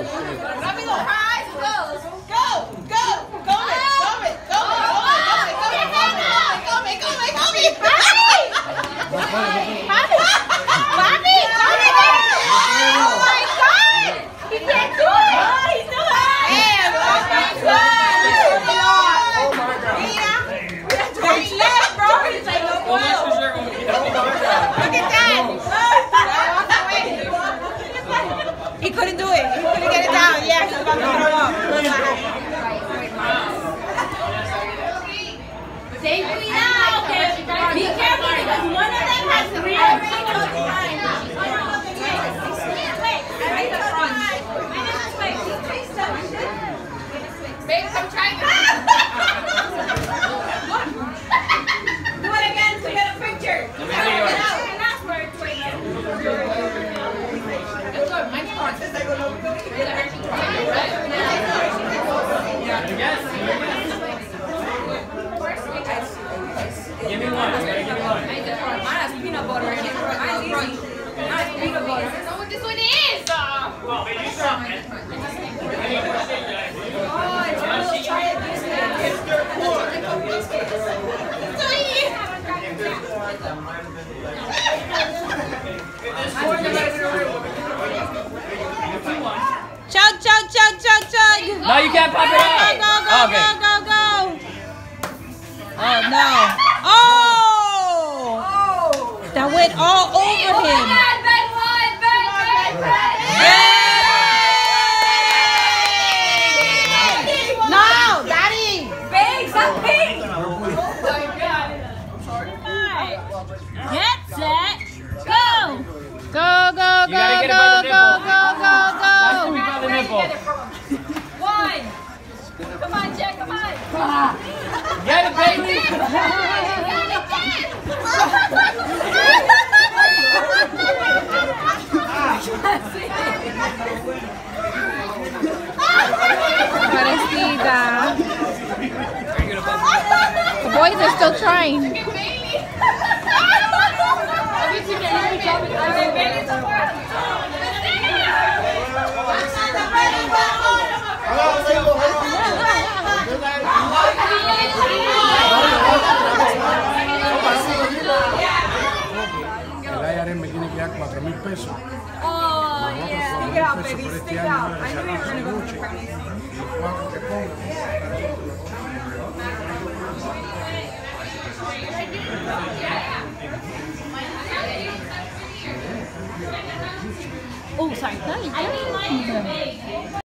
Rápido, eyes closed. Go, go, go it, go it, go it, go it, go it, go it, go it, go it, go it. Bobby, oh my God, he can't do it. He's doing it. Damn, Bobby's good. Oh my God. He's left, bro. He's like, no more. Look at that. He couldn't do it. He couldn't get it down. Yeah, he's about to throw up. Safely now. Okay. Be careful because one of them has real behind. Babe, come try it. Do it again to get a picture. Give me one. Mine has peanut butter in it. Mine's easy. Mine has peanut butter. I don't know what this one is. Well, baby, stop. Oh, it's one of those triad biscuits. Chug, chug, chug, chug, chug. No, you can't pop it out. Go. Oh, no. Oh! That went all over him. No, Daddy. Big, stop pink. Get set, go. Go. One. Come on, Jack, come on. Get it, baby. Parecida. The boys are still trying. El IRS me tiene que dar 4,000 pesos. Oh, yeah. Stick it out, baby. Stick it out. I knew you were going to go for pregnancy. Oh, sorry.